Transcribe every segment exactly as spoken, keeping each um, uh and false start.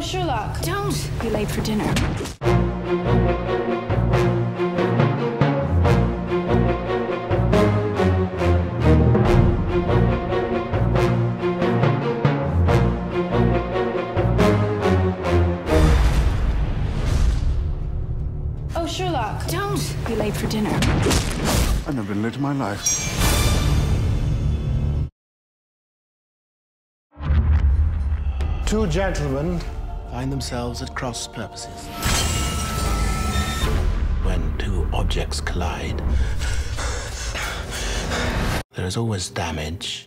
Sherlock, don't be late for dinner. Oh, Sherlock, don't be late for dinner. I've never been late in my life. Two gentlemen find themselves at cross purposes. When two objects collide, there is always damage.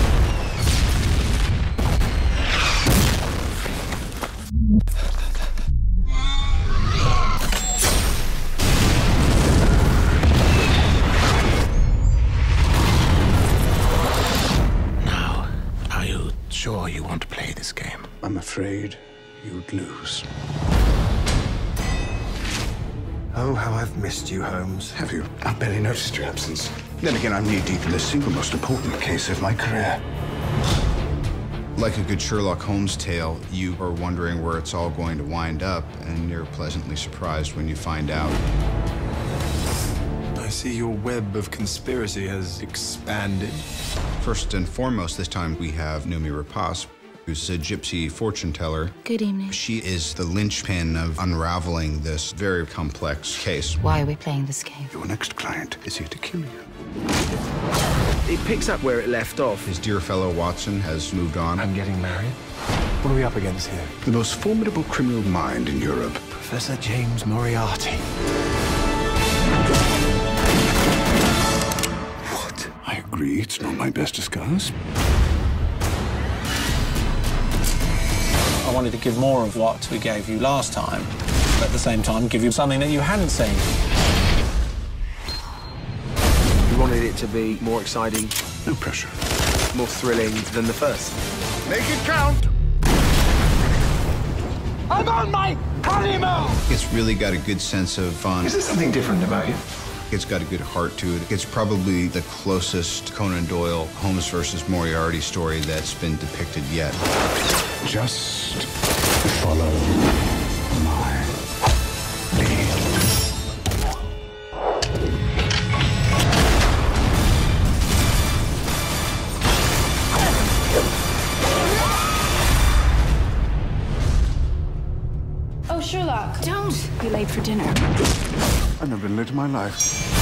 Now, are you sure you want to play this game? I'm afraid you'd lose. Oh, how I've missed you, Holmes. Have you? I've barely noticed your absence. Then again, I'm knee-deep in the single most important case of my career. Like a good Sherlock Holmes tale, you are wondering where it's all going to wind up, and you're pleasantly surprised when you find out. I see your web of conspiracy has expanded. First and foremost, this time we have Noomi Rapace, who's a gypsy fortune teller. Good evening. She is the linchpin of unraveling this very complex case. Why are we playing this game? Your next client is here to kill you. It picks up where it left off. His dear fellow Watson has moved on. I'm getting married. What are we up against here? The most formidable criminal mind in Europe. Professor James Moriarty. What? I agree, it's not my best disguise. I wanted to give more of what we gave you last time, but at the same time give you something that you hadn't seen. We wanted it to be more exciting, No pressure. more thrilling than the first. Make it count! I'm on my honeymoon! It's really got a good sense of fun. Is there something different about you? It's got a good heart to it. It's probably the closest Conan Doyle Holmes versus Moriarty story that's been depicted yet. Just follow my lead. Oh, Sherlock, don't be late for dinner. I've never been late in my life.